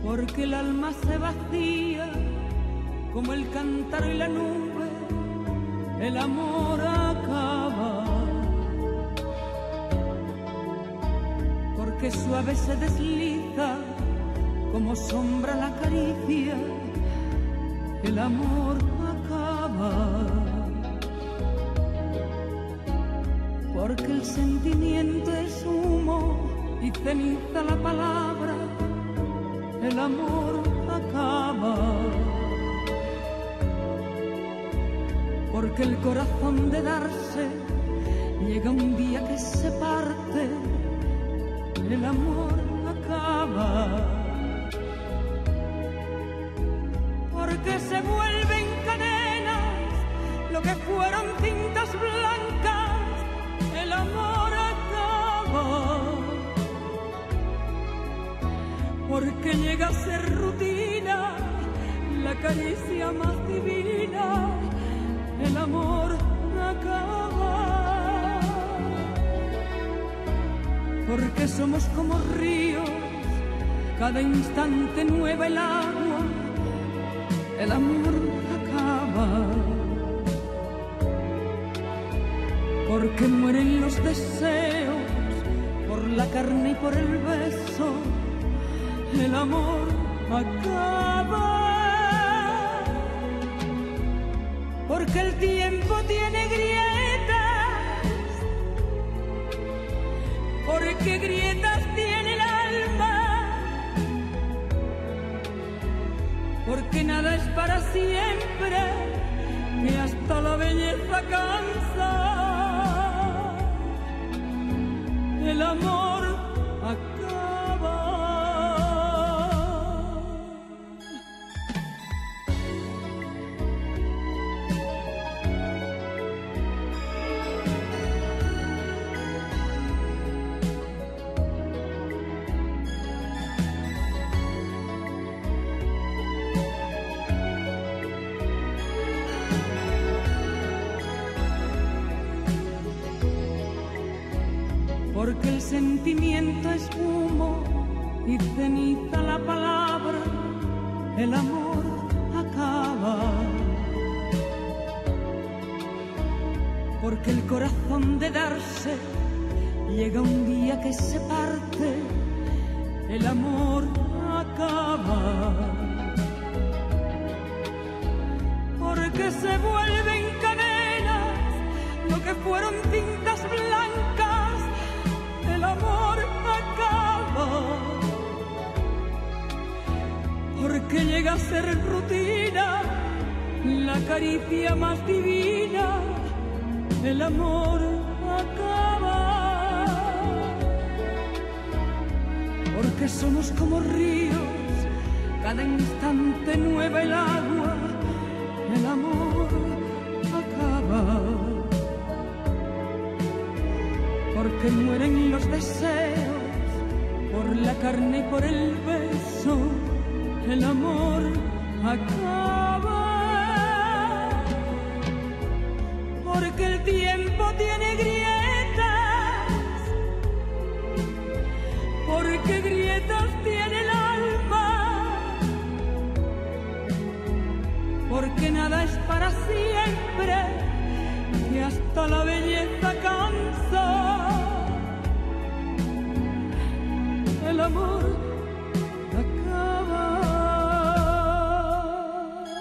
porque el alma se vacía como el cántaro y la nube, el amor acaba. Porque suave se desliza como sombra la caricia, el amor acaba. Porque el sentimiento es humo y ceniza la palabra, el amor acaba. Porque el corazón de darse llega un día que se parte, el amor acaba. Porque se vuelven cadenas lo que fueron cintas blancas, el amor acaba. Porque llega a ser rutina la caricia más divina, el amor acaba. Porque somos como ríos, cada instante nueva el agua, el amor acaba. Porque mueren los deseos por la carne y por el beso, el amor acaba. Porque el tiempo tiene grietas, porque grietas tiene el alma, porque nada es para siempre, que hasta la belleza cansa, el amor acaba. Porque el sentimiento es humo y ceniza la palabra, el amor acaba. Porque el corazón de darse llega un día que se parte, el amor acaba. Porque se vuelven cadenas lo que fueron cintas blancas, el amor acaba. Porque llega a ser rutina la caricia más divina, el amor acaba. Porque somos como ríos, cada instante nueva el agua, el amor acaba. Porque mueren los deseos por la carne y por el beso, el amor acaba. Porque el tiempo tiene grietas, porque grietas tiene el alma, porque nada es para siempre, que hasta la belleza cansa, el amor acaba.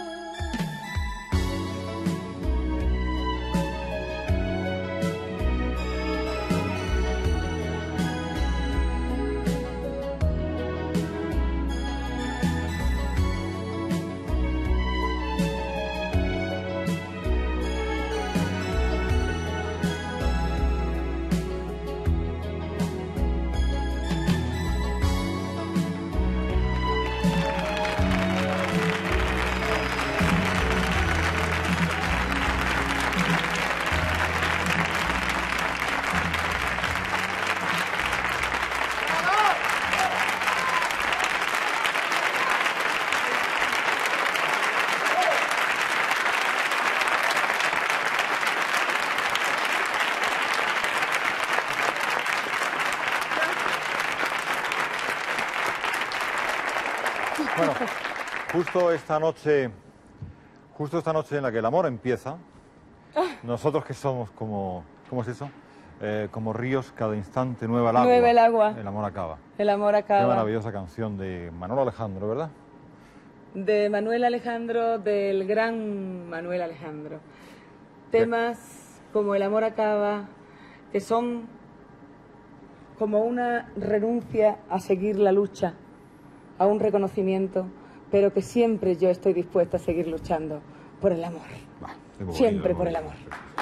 Bueno, justo esta noche en la que el amor empieza, nosotros que somos como, ¿cómo es eso? Como ríos, cada instante nueva el agua. Nueva el agua. El amor acaba. El amor acaba. Qué maravillosa canción de Manolo Alejandro, ¿verdad? De Manuel Alejandro, del gran Manuel Alejandro. Temas como El amor acaba, que son como una renuncia a seguir la lucha, a un reconocimiento, pero que siempre yo estoy dispuesta a seguir luchando por el amor. Siempre por el amor.